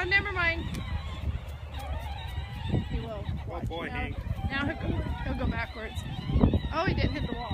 never mind. He will. Oh boy, Hank. Now he'll go backwards. Oh, he didn't hit the wall.